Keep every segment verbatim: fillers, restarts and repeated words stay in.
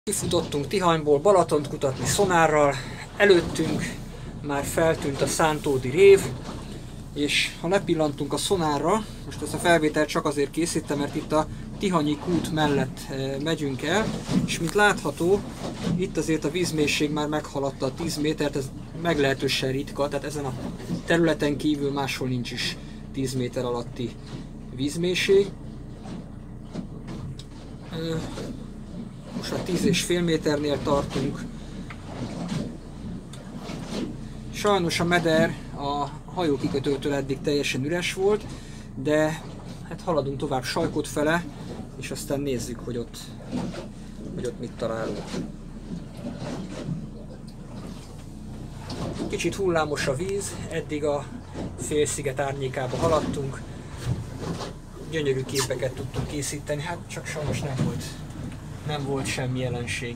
Kifutottunk Tihanyból Balatont kutatni szonárral, előttünk már feltűnt a Szántódi rév, és ha lepillantunk a szonárra, most ezt a felvételt csak azért készítem, mert itt a Tihanyi kút mellett megyünk el, és mint látható, itt azért a vízmélység már meghaladta a tíz métert, ez meglehetősen ritka, tehát ezen a területen kívül máshol nincs is tíz méter alatti vízmélység. Most a tíz és fél méternél tartunk. Sajnos a meder a hajókikötőtől eddig teljesen üres volt, de hát haladunk tovább Sajkod fele, és aztán nézzük, hogy ott, hogy ott mit találunk. Kicsit hullámos a víz, eddig a félsziget árnyékába haladtunk. Gyönyörű képeket tudtunk készíteni, hát csak sajnos nem volt, nem volt semmi jelenség.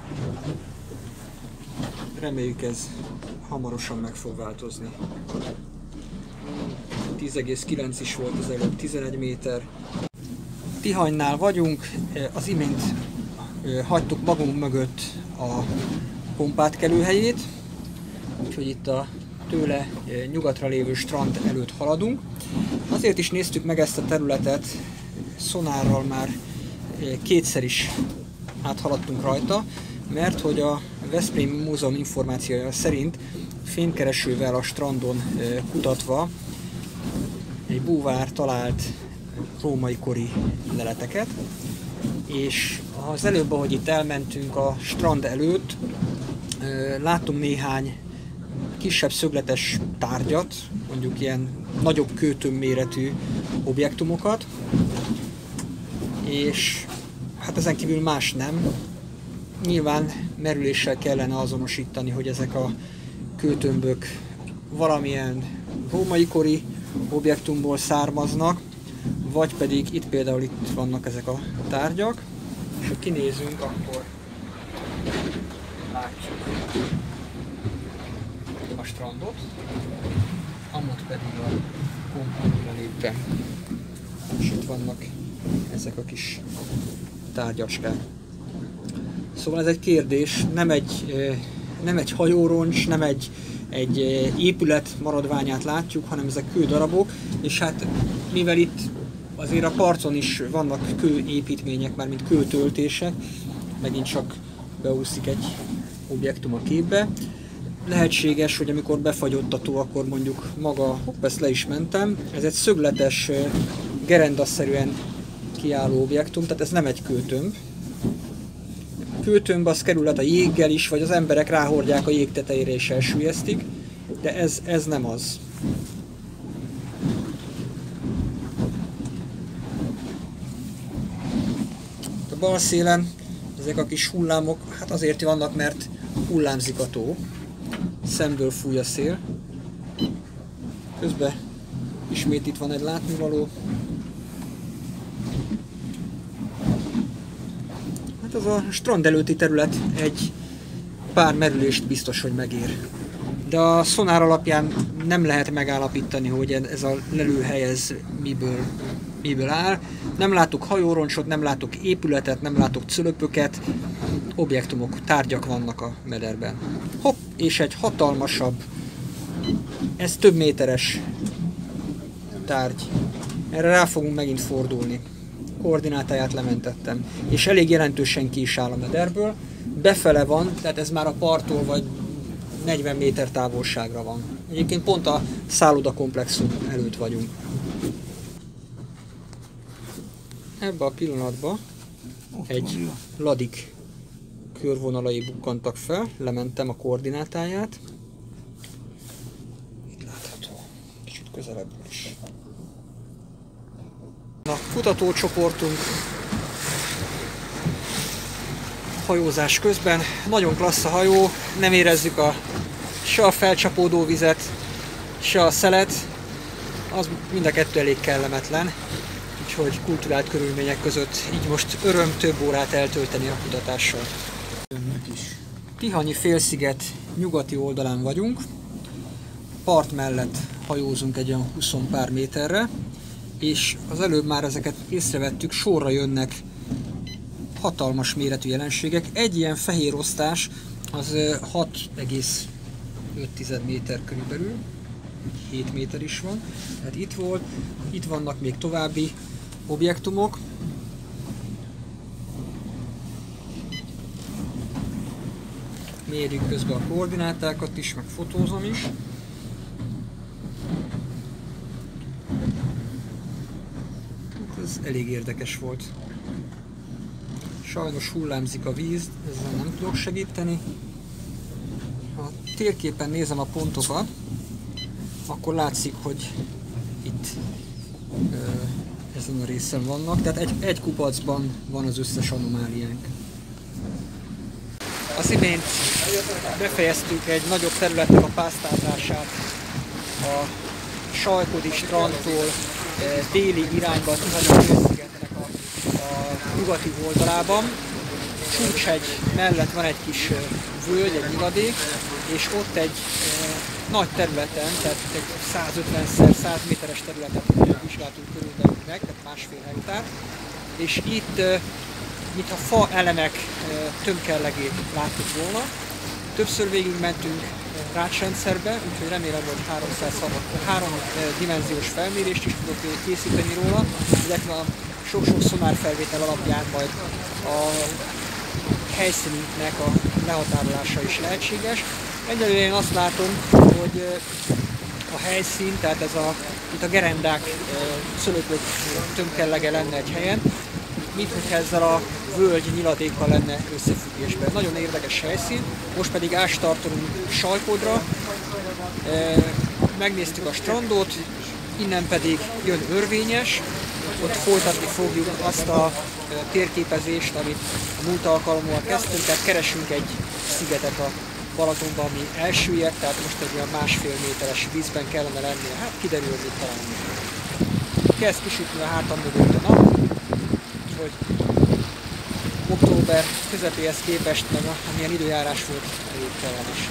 Reméljük ez hamarosan meg fog változni. tíz egész kilenc is volt az előbb, tizenegy méter. Tihanynál vagyunk, az imént hagytuk magunk mögött a pompátkelőhelyét, úgyhogy itt a tőle nyugatra lévő strand előtt haladunk. Azért is néztük meg ezt a területet, szonárral már kétszer is áthaladtunk rajta, mert hogy a Veszprémi Múzeum információja szerint fénykeresővel a strandon kutatva egy búvár talált római kori leleteket, és az előbb, ahogy itt elmentünk a strand előtt, láttunk néhány kisebb szögletes tárgyat, mondjuk ilyen nagyobb kőtömb méretű objektumokat, és hát ezen kívül más nem. Nyilván merüléssel kellene azonosítani, hogy ezek a kőtömbök valamilyen római kori objektumból származnak, vagy pedig itt például itt vannak ezek a tárgyak, és ha kinézünk, akkor látjuk a strandot, amott pedig a pompára lépve, és itt vannak ezek a kis tárgyacskák. Szóval ez egy kérdés, nem egy, nem egy hajóroncs, nem egy, egy épület maradványát látjuk, hanem ezek kődarabok, és hát mivel itt azért a parton is vannak kőépítmények, már mint kőtöltések, megint csak beúszik egy objektum a képbe. Lehetséges, hogy amikor befagyott a tó, akkor mondjuk maga, hopp, ezt le is mentem, ez egy szögletes, gerendaszerűen kiálló objektum, tehát ez nem egy kőtömb. A kőtömb az kerülhet a jéggel is, vagy az emberek ráhordják a jég tetejére és elsüllyesztik, de ez, ez nem az. A bal szélen ezek a kis hullámok, hát azért vannak, mert hullámzik a tó, szemből fúj a szél. Közben ismét itt van egy látnivaló. Hát az a strand előtti terület egy pár merülést biztos, hogy megér. De a szonár alapján nem lehet megállapítani, hogy ez a lelőhely ez miből, miből áll. Nem látok hajóroncsot, nem látok épületet, nem látok cölöpöket, objektumok, tárgyak vannak a mederben. Hopp, és egy hatalmasabb, ez több méteres tárgy. Erre rá fogunk megint fordulni. Koordinátáját lementettem, és elég jelentősen ki is áll a mederből. Befele van, tehát ez már a parttól vagy negyven méter távolságra van. Egyébként pont a szálloda komplexum előtt vagyunk. Ebben a pillanatban egy ladik körvonalai bukkantak fel, lementem a koordinátáját. Itt látható, kicsit közelebb is. A kutatócsoportunk hajózás közben, nagyon klassz a hajó, nem érezzük a, se a felcsapódó vizet, se a szelet, az mind a kettő elég kellemetlen, úgyhogy kulturált körülmények között így most öröm több órát eltölteni a kutatással. Tihanyi félsziget nyugati oldalán vagyunk, part mellett hajózunk egy olyan húsz pár méterre, és az előbb már ezeket észrevettük, sorra jönnek hatalmas méretű jelenségek. Egy ilyen fehér osztás az hat egész öt méter körülbelül, hét méter is van. Tehát itt volt, itt vannak még további objektumok. Mérjük közben a koordinátákat is, meg fotózom is. Ez elég érdekes volt. Sajnos hullámzik a víz, ezzel nem tudok segíteni. Ha térképen nézem a pontokat, akkor látszik, hogy itt ö, ezen a részen vannak. Tehát egy, egy kupacban van az összes anomáliánk. Az imént befejeztük egy nagyobb területnek a pásztázását a Salykodi strandtól e, déli irányba a Tihanyi-félszigetnek a, a nyugati oldalában. Csúcshegy mellett van egy kis völgy, egy nyiladék, és ott egy e, nagy területen, tehát egy százötven száz méteres területet vizsgáltunk körülbelül meg, tehát másfél hektár, és itt e, mintha fa elemek tömkellegét láttuk volna. Többször végigmentünk rácsrendszerbe, úgyhogy remélem, hogy három dimenziós felmérést is tudok készíteni róla, illetve a sok-sok szonárfelvétel alapján majd a helyszínünknek a lehatárolása is lehetséges. Egyelőre én azt látom, hogy a helyszín, tehát ez a, itt a gerendák szölöpök tömkellege lenne egy helyen, mint hogyha ezzel a völgy nyiladékkal lenne összefüggésben. Nagyon érdekes helyszín, most pedig ástartolunk Salykodra, megnéztük a strandot, innen pedig jön Örvényes, ott folytatni fogjuk azt a térképezést, amit a múlt alkalommal kezdtünk, tehát keresünk egy szigetet a Balatonban, ami elsüllyedt, tehát most egy olyan másfél méteres vízben kellene lennie, hát kiderül, hogy találni. Kezd kisütni a hátam mögött a nap, hogy október közepéhez képest, meg amilyen időjárás volt, elég kellemes.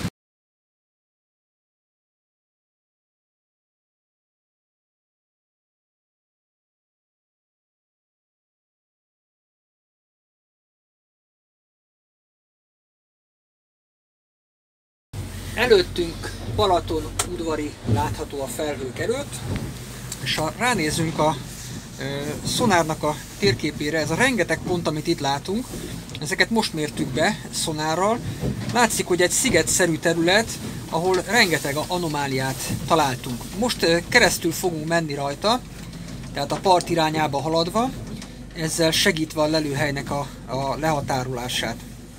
Előttünk Balaton udvari látható a felhők előtt, és ha ránézünk a szonárnak a térképére, ez a rengeteg pont, amit itt látunk, ezeket most mértük be szonárral. Látszik, hogy egy szigetszerű terület, ahol rengeteg anomáliát találtunk. Most keresztül fogunk menni rajta, tehát a part irányába haladva, ezzel segítve a lelőhelynek a, a lehatárolását.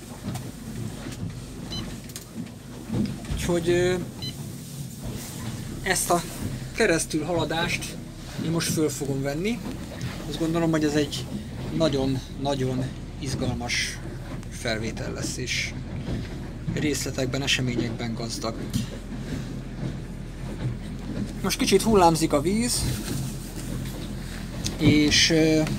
Úgyhogy ezt a keresztül haladást én most föl fogom venni. Azt gondolom, hogy ez egy nagyon-nagyon izgalmas felvétel lesz, és részletekben, eseményekben gazdag. Most kicsit hullámzik a víz, és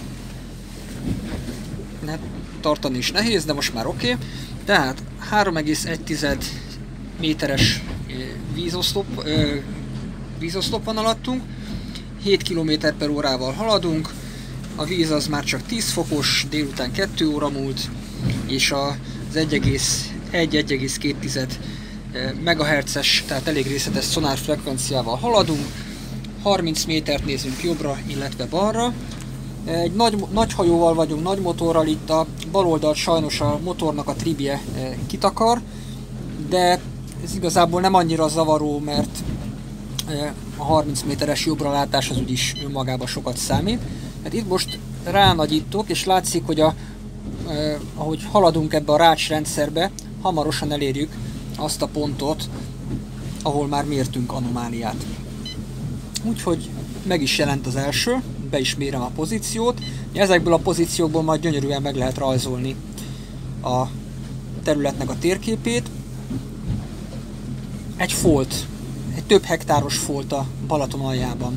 ne, tartani is nehéz, de most már oké. Okay. Tehát három egész egy méteres vízoszlop, vízoszlop van alattunk, hét kilométer per órával haladunk, a víz az már csak tíz fokos, délután kettő óra múlt, és az egy egész egy - egy egész két megahertzes, tehát elég részletes szonárfrekvenciával haladunk, harminc métert nézünk jobbra, illetve balra. Egy nagy, nagy hajóval vagyunk, nagy motorral, itt a bal oldalt sajnos a motornak a tribje kitakar, de ez igazából nem annyira zavaró, mert a harminc méteres jobbralátás az úgyis önmagában sokat számít. Hát itt most ránagyítok, és látszik, hogy a, eh, ahogy haladunk ebbe a rácsrendszerbe, hamarosan elérjük azt a pontot, ahol már mértünk anomáliát. Úgyhogy meg is jelent az első, be is mérem a pozíciót. Ezekből a pozíciókból majd gyönyörűen meg lehet rajzolni a területnek a térképét. Egy folt, egy több hektáros folt a Balaton aljában.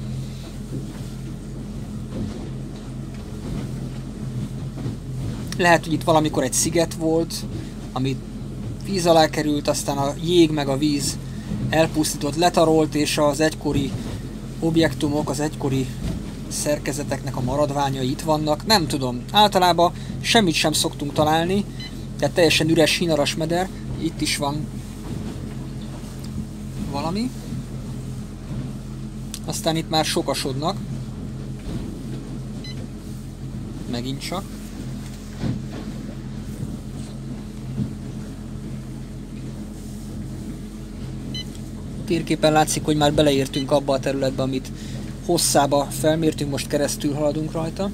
Lehet, hogy itt valamikor egy sziget volt, ami víz alá került, aztán a jég meg a víz elpusztított, letarolt, és az egykori objektumok, az egykori szerkezeteknek a maradványai itt vannak, nem tudom. Általában semmit sem szoktunk találni, tehát teljesen üres hínaras meder, itt is van valami. Aztán itt már sokasodnak. Megint csak. Térképen látszik, hogy már beleértünk abba a területbe, amit hosszába felmértünk, most keresztül haladunk rajta.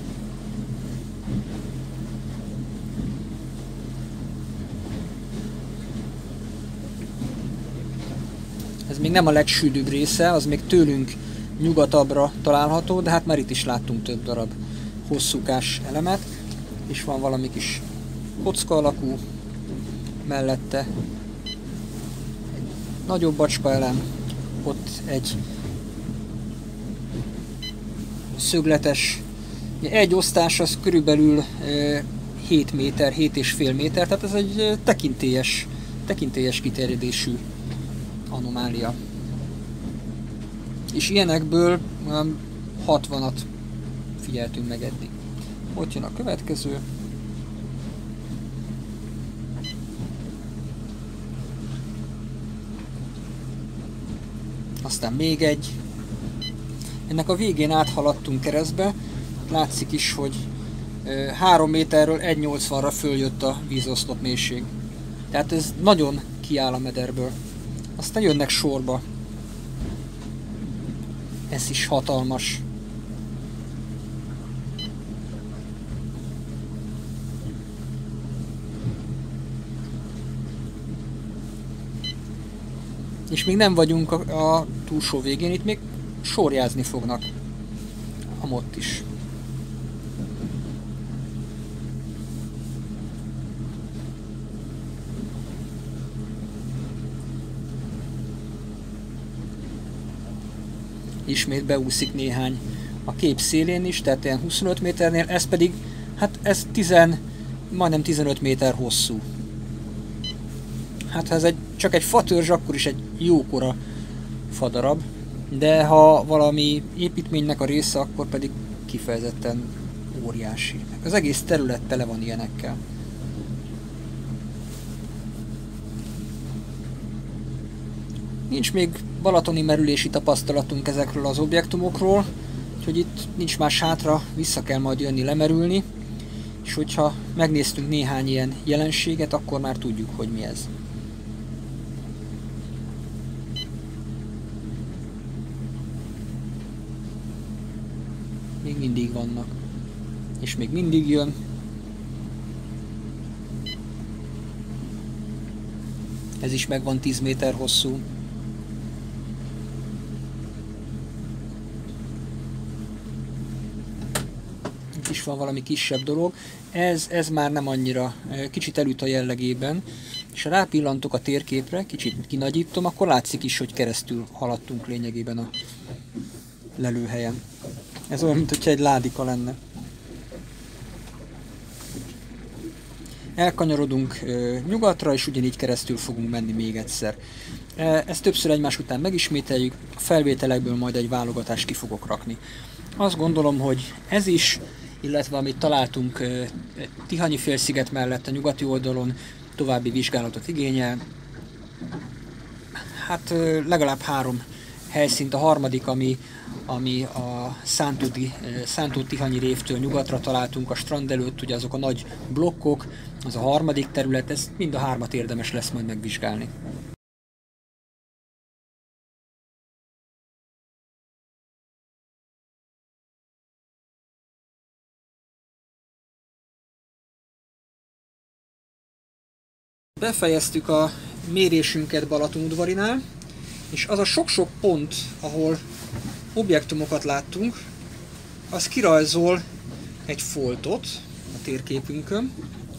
Ez még nem a legsűrűbb része, az még tőlünk nyugatabbra található, de hát már itt is láttunk több darab hosszúkás elemet, és van valami kis kocka alakú mellette, egy nagyobb bacska elem, ott egy szögletes, egy osztás az körülbelül hét méter, hét és fél méter, tehát ez egy tekintélyes, tekintélyes kiterjedésű anomália. És ilyenekből hatvanat figyeltünk meg eddig. Ott jön a következő. Aztán még egy. Ennek a végén áthaladtunk keresztbe. Látszik is, hogy három méterről egy nyolcvanra följött a vízoszlop mélység. Tehát ez nagyon kiáll a mederből. Aztán jönnek sorba. Ez is hatalmas. És még nem vagyunk a, a túlsó végén, itt még sorjázni fognak. Amott is. Ismét beúszik néhány a kép szélén is, tehát ilyen huszonöt méternél, ez pedig, hát ez tíz, majdnem tizenöt méter hosszú. Hát ha ez egy, csak egy fatörzs, akkor is egy jókora fadarab, de ha valami építménynek a része, akkor pedig kifejezetten óriási. Az egész terület tele van ilyenekkel. Nincs még balatoni merülési tapasztalatunk ezekről az objektumokról, úgyhogy itt nincs más hátra, vissza kell majd jönni lemerülni, és hogyha megnéztünk néhány ilyen jelenséget, akkor már tudjuk, hogy mi ez. Még mindig vannak. És még mindig jön. Ez is megvan tíz méter hosszú. Itt is van valami kisebb dolog. Ez, ez már nem annyira, kicsit elüt a jellegében. És ha rápillantok a térképre, kicsit kinagyítom, akkor látszik is, hogy keresztül haladtunk lényegében a lelőhelyen. Ez olyan, mintha egy ládika lenne. Elkanyarodunk ö, nyugatra, és ugyanígy keresztül fogunk menni még egyszer. E, ezt többször egymás után megismételjük, a felvételekből majd egy válogatást ki fogok rakni. Azt gondolom, hogy ez is, illetve amit találtunk ö, Tihanyi félsziget mellett a nyugati oldalon, további vizsgálatot igényel. Hát ö, legalább három helyszínt, a harmadik, ami ami a Szántó-Tihanyi révtől nyugatra találtunk a strand előtt, ugye azok a nagy blokkok, az a harmadik terület, ez mind a hármat érdemes lesz majd megvizsgálni. Befejeztük a mérésünket Balatonudvarinál, és az a sok-sok pont, ahol objektumokat láttunk, az kirajzol egy foltot a térképünkön,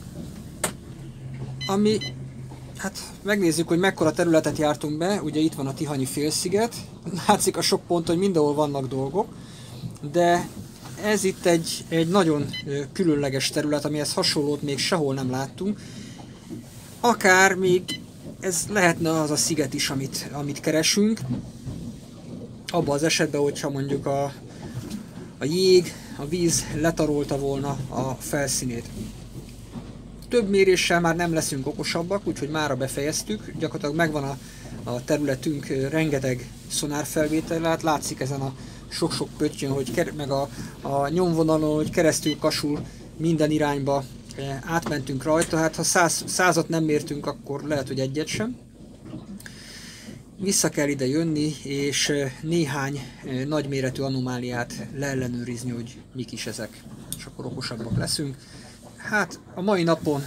ami, hát megnézzük, hogy mekkora területet jártunk be, ugye itt van a Tihanyi félsziget, látszik a sok pont, hogy mindenhol vannak dolgok, de ez itt egy, egy nagyon különleges terület, amihez hasonlót még sehol nem láttunk, akár még ez lehetne az a sziget is, amit, amit keresünk, abban az esetben, hogyha mondjuk a, a jég, a víz letarolta volna a felszínét. Több méréssel már nem leszünk okosabbak, úgyhogy mára befejeztük. Gyakorlatilag megvan a, a területünk, rengeteg szonárfelvétel, látszik ezen a sok-sok pöttyön, hogy meg a, a nyomvonalon, hogy keresztül kasul minden irányba átmentünk rajta. Hát ha száz, százat nem mértünk, akkor lehet, hogy egyet sem. Vissza kell ide jönni, és néhány nagyméretű anomáliát leellenőrizni, hogy mik is ezek, és akkor okosabbak leszünk. Hát a mai napon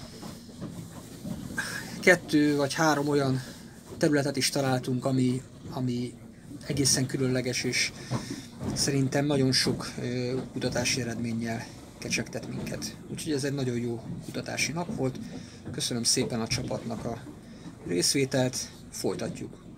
kettő vagy három olyan területet is találtunk, ami, ami egészen különleges, és szerintem nagyon sok kutatási eredménnyel kecsegtet minket. Úgyhogy ez egy nagyon jó kutatási nap volt. Köszönöm szépen a csapatnak a részvételt, folytatjuk.